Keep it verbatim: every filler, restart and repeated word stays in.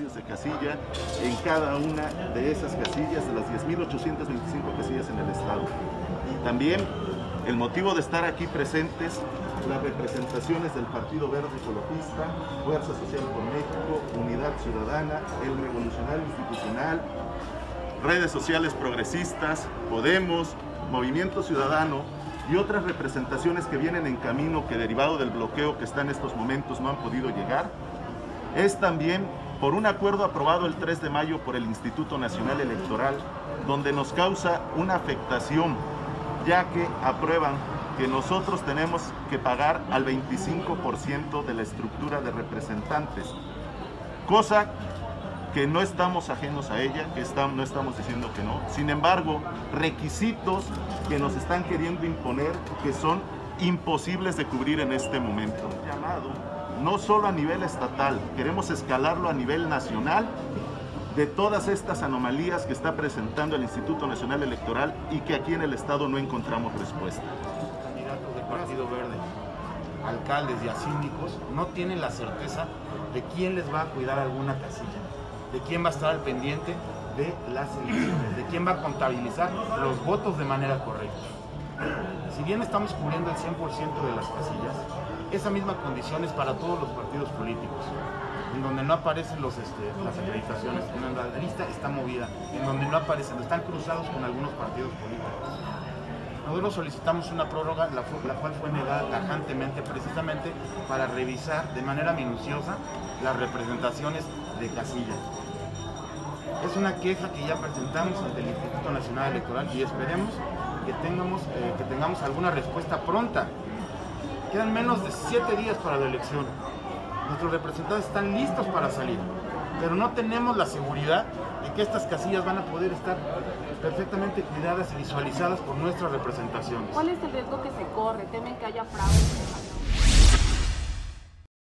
servicios de casilla en cada una de esas casillas, de las diez mil ochocientas veinticinco casillas en el estado. También el motivo de estar aquí presentes, las representaciones del Partido Verde Ecologista, Fuerza Social por México, Unidad Ciudadana, el Revolucionario Institucional, redes sociales progresistas, Podemos, Movimiento Ciudadano y otras representaciones que vienen en camino que derivado del bloqueo que está en estos momentos no han podido llegar. Es también por un acuerdo aprobado el tres de mayo por el Instituto Nacional Electoral, donde nos causa una afectación, ya que aprueban que nosotros tenemos que pagar al veinticinco por ciento de la estructura de representantes, cosa que no estamos ajenos a ella, que está, no estamos diciendo que no. Sin embargo, requisitos que nos están queriendo imponer que son imposibles de cubrir en este momento. Llamado no solo a nivel estatal, queremos escalarlo a nivel nacional de todas estas anomalías que está presentando el Instituto Nacional Electoral y que aquí en el estado no encontramos respuesta. Candidatos del Partido Verde, alcaldes y a síndicos no tienen la certeza de quién les va a cuidar alguna casilla, de quién va a estar al pendiente de las elecciones, de quién va a contabilizar los votos de manera correcta. Si bien estamos cubriendo el cien por ciento de las casillas, esa misma condición es para todos los partidos políticos, en donde no aparecen los, este, las acreditaciones, en donde la lista está movida, en donde no aparecen, están cruzados con algunos partidos políticos. Nosotros solicitamos una prórroga, la, la cual fue negada tajantemente, precisamente para revisar de manera minuciosa las representaciones de casilla. Es una queja que ya presentamos ante el Instituto Nacional Electoral y esperemos que tengamos, eh, que tengamos alguna respuesta pronta. Quedan menos de siete días para la elección. Nuestros representantes están listos para salir, pero no tenemos la seguridad de que estas casillas van a poder estar perfectamente cuidadas y visualizadas por nuestras representaciones. ¿Cuál es el riesgo que se corre? ¿Temen que haya fraude?